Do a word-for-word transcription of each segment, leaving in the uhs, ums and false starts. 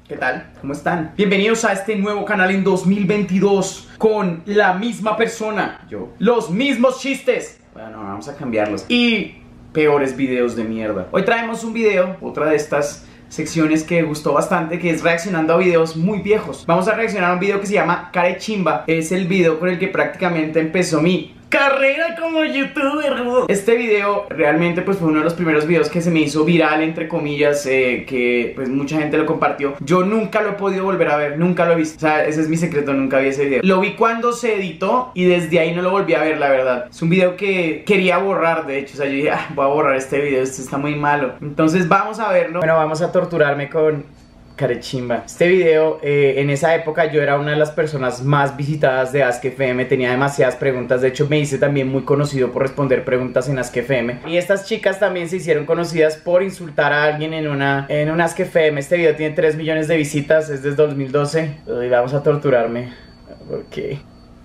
¿Qué tal? ¿Cómo están? Bienvenidos a este nuevo canal en dos mil veintidós con la misma persona, yo. Los mismos chistes. Bueno, vamos a cambiarlos. Y peores videos de mierda. Hoy traemos un video, otra de estas secciones que gustó bastante, que es reaccionando a videos muy viejos. Vamos a reaccionar a un video que se llama Carechimba. Es el video con el que prácticamente empezó mi carrera como youtuber. Este video realmente pues fue uno de los primeros videos que se me hizo viral, entre comillas, eh, que pues mucha gente lo compartió. Yo nunca lo he podido volver a ver, nunca lo he visto. O sea, ese es mi secreto, nunca vi ese video. Lo vi cuando se editó y desde ahí no lo volví a ver, la verdad. Es un video que quería borrar, de hecho. O sea, yo dije, ah, voy a borrar este video, este está muy malo. Entonces vamos a verlo. Bueno, vamos a torturarme con Carechimba. Este video, eh, en esa época yo era una de las personas más visitadas de Ask F M, tenía demasiadas preguntas, de hecho me hice también muy conocido por responder preguntas en Ask F M. Y estas chicas también se hicieron conocidas por insultar a alguien en una en un Ask F M. Este video tiene tres millones de visitas, es desde dos mil doce. Uy, vamos a torturarme. Ok.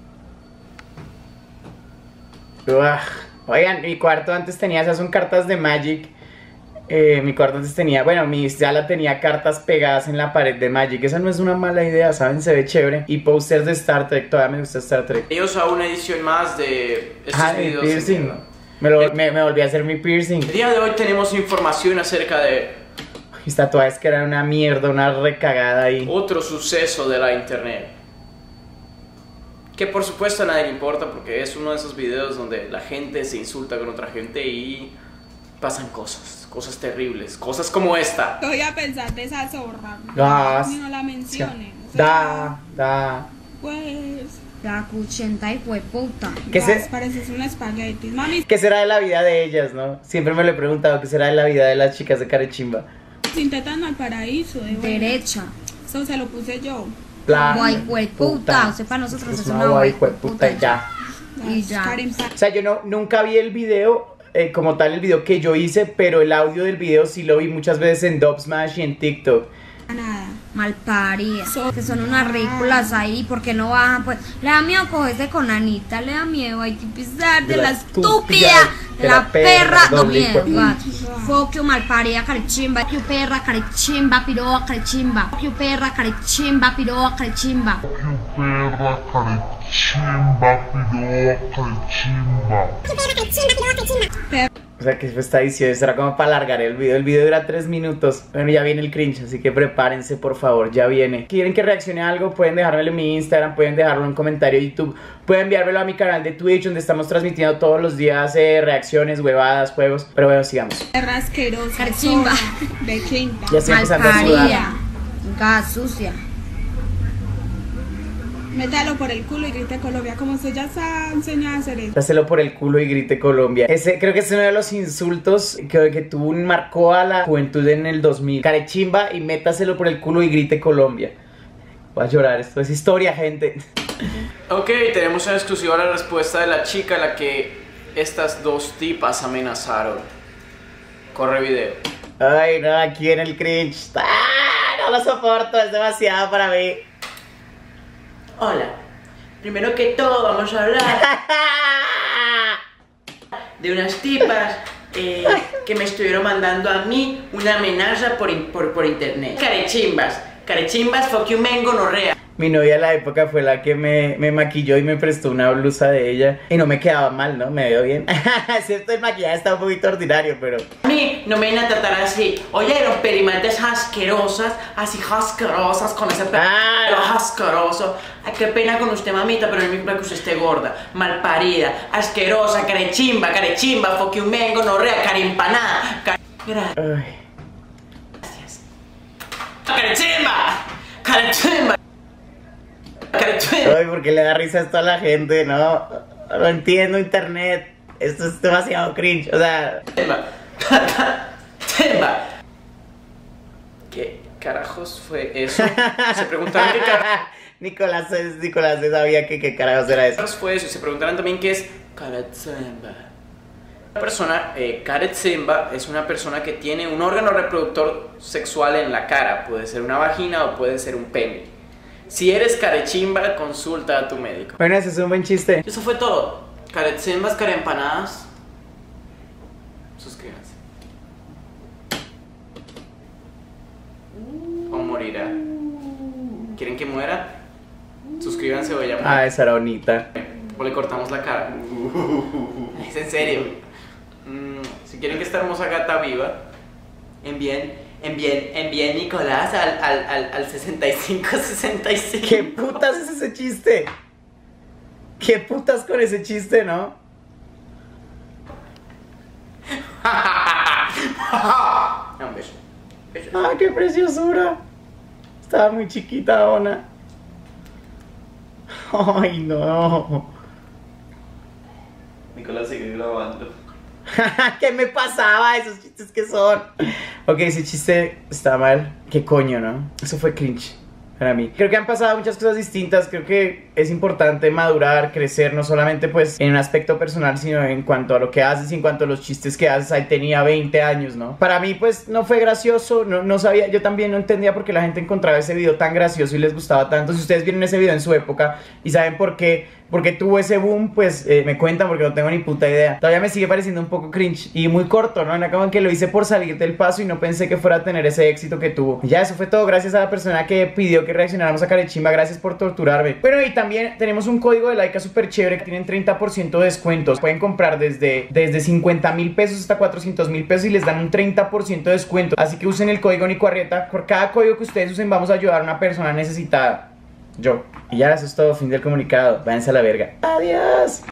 Uah. Oigan, mi cuarto antes tenía, esas son cartas de Magic. Eh, mi cuarto antes tenía, bueno, mi sala tenía cartas pegadas en la pared de Magic. Esa no es una mala idea, ¿saben? Se ve chévere. Y posters de Star Trek, todavía me gusta Star Trek. Ellos a una edición más de estos ah, videos. Piercing. Me, lo, me, me volví a hacer mi piercing. El día de hoy tenemos información acerca de mis tatuajes que eran una mierda, una recagada ahí. Otro suceso de la internet, que por supuesto a nadie le importa, porque es uno de esos videos donde la gente se insulta con otra gente y pasan cosas, cosas terribles, cosas como esta. Voy a pensar de esa zorra. Gas. No la mencionen. O sea, Da, da. Pues. La cuchenta y fue puta. ¿Qué gas, se- pareces un espagueti. Mami, ¿Qué será de la vida de ellas, no? Siempre me lo he preguntado, ¿qué será de la vida de las chicas de Carechimba? sin tetano al paraíso. De buena. Derecha. Eso se lo puse yo. Plan, Guay, hueputa. O sea, para nosotros es una guay, guay, puta, ya. Y ya. Karen Pa- O sea, yo no, nunca vi el video, eh, como tal el video que yo hice, pero el audio del video sí lo vi muchas veces en Dubsmash y en TikTok. Nada. Malparidas. So- Que son unas ridículas ahí. ¿Por qué no bajan? Pues le da miedo cogerse con Anita. Le da miedo. Hay que pisar de, De la la estúpida, estúpida. de De la la perra, perra. No doble miedo. hijo- Fokio malparida, carechimba. Fokio perra, carechimba, piroa, carechimba. Fokio perra, carechimba, piroa, carechimba. perra, carechimba, piroa, carechimba. O sea, que esta edición será como para alargar el video. El video dura tres minutos. Bueno, ya viene el cringe, así que prepárense, por favor, ya viene. ¿Quieren que reaccione a algo? Pueden dejármelo en mi Instagram, pueden dejarlo en un comentario de YouTube, pueden enviármelo a mi canal de Twitch, donde estamos transmitiendo todos los días eh, reacciones, huevadas, juegos. Pero bueno, sigamos. Perra asquerosa. Carechimba. zorra, De quinta. Ya estoy empezando a sudar. Malparida. Gas sucia. Métalo por el culo y grite Colombia. Como usted ya está enseñado a hacer eso. Dáselo por el culo y grite Colombia. Ese creo que es uno de los insultos que, que tú marcó a la juventud en el dos mil. Carechimba y métaselo por el culo y grite Colombia. Voy a llorar, esto es historia, gente. Ok, tenemos en exclusiva la respuesta de la chica a la que estas dos tipas amenazaron. Corre video. Ay, no, aquí en el cringe. ¡Ah! No lo soporto, es demasiado para mí. Hola, primero que todo vamos a hablar de unas tipas eh, que me estuvieron mandando a mí una amenaza por, in- por, por internet. Carechimbas, carechimbas, fuck you men, gonorrea. Mi novia de la época fue la que me, me maquilló y me prestó una blusa de ella. Y no me quedaba mal, ¿no? Me veo bien. Cierto, el maquillaje está un poquito ordinario, pero... A mí no me vienen a tratar así. Oyeron, perimantes asquerosas, así asquerosas, con ese pelo Ah. asqueroso. Ay, qué pena con usted, mamita, pero no me importa que usted esté gorda, malparida, asquerosa, carechimba, carechimba, fuck you men, gonorrea, carimpanada. Car Gracias. Ay. Carechimba, carechimba. Ay, ¿por qué le da risa esto a la gente? No, no entiendo internet. Esto es demasiado cringe, o sea... Timba. Timba. ¿Qué carajos fue eso? Se preguntaron qué carajos Nicolás, Nicolás sabía que qué carajos era eso. fue eso. Y se preguntaron también qué es Carechimba. Una persona, eh, Carechimba, es una persona que tiene un órgano reproductor sexual en la cara. Puede ser una vagina o puede ser un pene. Si eres carechimba, consulta a tu médico. Bueno, ese es un buen chiste. Eso fue todo. Carechimbas, carempanadas. Suscríbanse. o morirá. ¿Quieren que muera? Suscríbanse o ya. Ah, esa era bonita. O le cortamos la cara. Es en serio. Mm, si quieren que esta hermosa gata viva, envíen, envíen, envíen Nicolás al, al, al, al sesenta y cinco sesenta y cinco. ¿Qué putas es ese chiste? ¿Qué putas con ese chiste, no? Un beso. Beso. ¡Ah, qué preciosura! Estaba muy chiquita, Ona. ¡Ay, no! Nicolás sigue grabando. ¿Qué me pasaba? Esos chistes que son. Ok, ese chiste está mal. ¿Qué coño, no? Eso fue cringe para mí. Creo que han pasado muchas cosas distintas. Creo que es importante madurar, crecer, no solamente pues en un aspecto personal, sino en cuanto a lo que haces y en cuanto a los chistes que haces. Ahí tenía veinte años, ¿no? Para mí pues no fue gracioso, no, no sabía, yo también no entendía por qué la gente encontraba ese video tan gracioso y les gustaba tanto. Si ustedes vieron ese video en su época y saben por qué porque tuvo ese boom, pues eh, me cuentan porque no tengo ni puta idea. Todavía me sigue pareciendo un poco cringe y muy corto, ¿no? En acaban que lo hice por salir del paso y no pensé que fuera a tener ese éxito que tuvo. Y ya, eso fue todo. Gracias a la persona que pidió que reaccionáramos a Carechimba. Gracias por torturarme. Bueno, y también tenemos un código de Laika súper chévere que tienen treinta por ciento de descuentos. Pueden comprar desde, desde cincuenta mil pesos hasta cuatrocientos mil pesos y les dan un treinta por ciento de descuento. Así que usen el código Nicoarrieta. Por cada código que ustedes usen vamos a ayudar a una persona necesitada. Yo. Y ya, eso es todo. Fin del comunicado. Váyanse a la verga. Adiós.